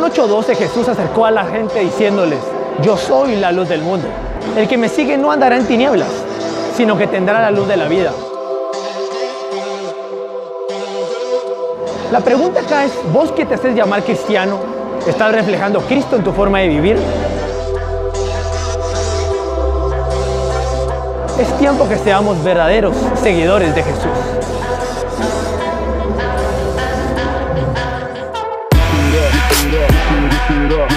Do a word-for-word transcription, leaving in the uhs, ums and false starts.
ocho doce Jesús se acercó a la gente diciéndoles: yo soy la luz del mundo. El que me sigue no andará en tinieblas, sino que tendrá la luz de la vida. La pregunta acá es, ¿vos que te haces llamar cristiano, estás reflejando a Cristo en tu forma de vivir? Es tiempo que seamos verdaderos seguidores de Jesús. Keep it up, keep it up, keep it up.